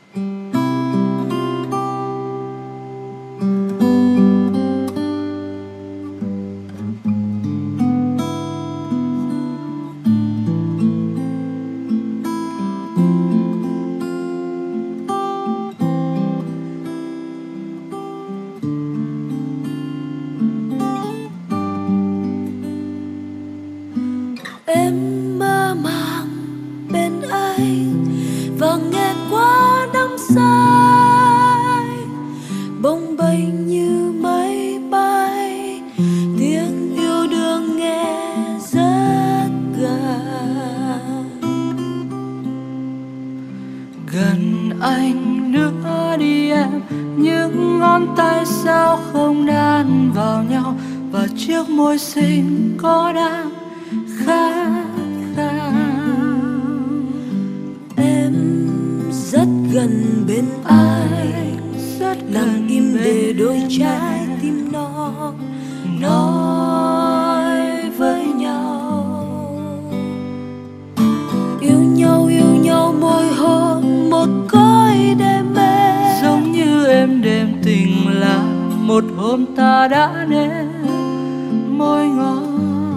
Em mơ màng bên anh và nghe qua năm say, bồng bềnh như mây bay, tiếng yêu đương nghe rất gần. Gần anh nữa đi em, những ngón tay sao không đan vào nhau, và chiếc môi xinh có đang khát khao. Em rất gần bên anh, rất lặng im để đôi trái tim nó nói với nhau. Yêu nhau môi hôn một cõi đêm mê, giống như êm đêm tình là một hôm ta đã nên môi ngon.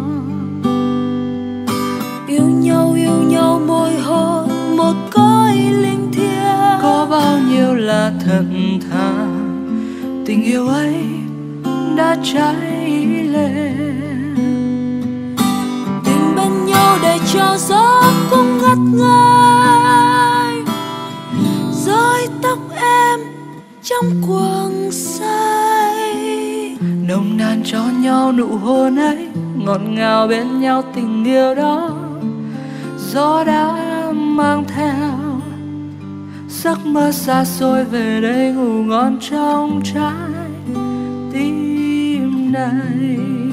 Yêu nhau môi hôn một cõi linh thiêng, Có bao nhiêu là thật thà, tình yêu ấy đã cháy lên. tình bên nhau để cho gió cũng ngất ngây, rơi tóc em trong cuồng say. Nồng nàn cho nhau nụ hôn ấy, ngọt ngào bên nhau tình yêu đó. Gió đã mang theo giấc mơ xa xôi về đây ngủ ngon trong trái tim này.